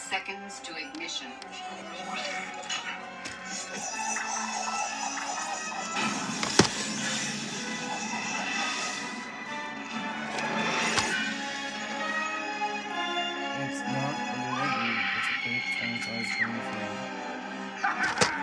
seconds to ignition. It's not a little, it's a big, and it's always going to